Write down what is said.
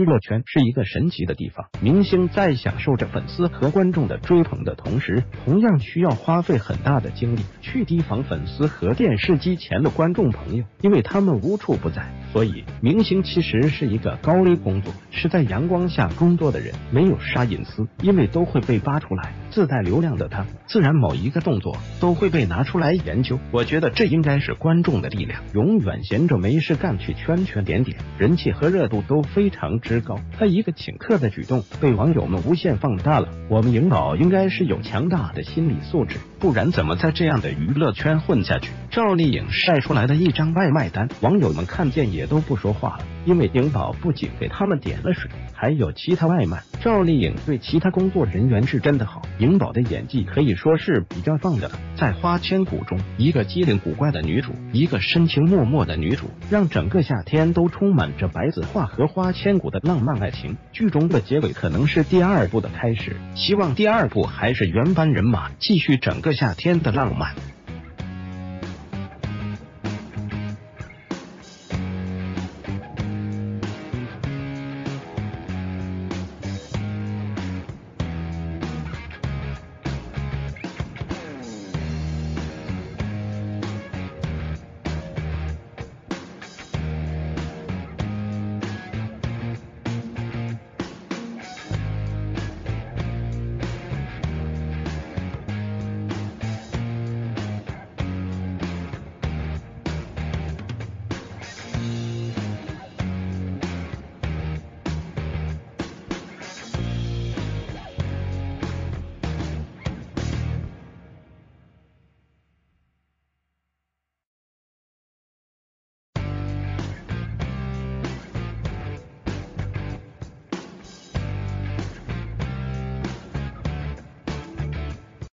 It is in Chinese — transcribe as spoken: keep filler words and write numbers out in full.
乐圈是一个神奇的地方，明星在享受着粉丝和观众的追捧的同时，同样需要花费很大的精力去提防粉丝和电视机前的观众朋友，因为他们无处不在。所以，明星其实是一个高危工作，是在阳光下工作的人，没有啥隐私，因为都会被扒出来。自带流量的他，自然某一个动作都会被拿出来研究。我觉得这应该是观众的力量，永远闲着没事干去圈圈点点，人气和热度都非常之高。他一个请客的举动被网友们无限放大了。我们颖宝应该是有强大的心理素质，不然怎么在这样的娱乐圈混下去？赵丽颖晒出来的一张外卖单，网友们看见也都不说话了，因为颖宝不仅给他们点了水，还有其他外卖。赵丽颖对其他工作人员是真的好，颖宝的演技可以说是比较棒的了。在《花千骨》中，一个机灵古怪的女主，一个深情脉脉的女主，让整个夏天都充满着白子画和花千骨的浪漫爱情。剧中的结尾可能是第二部的开始，希望第二部还是原班人马，继续整个夏天的浪漫。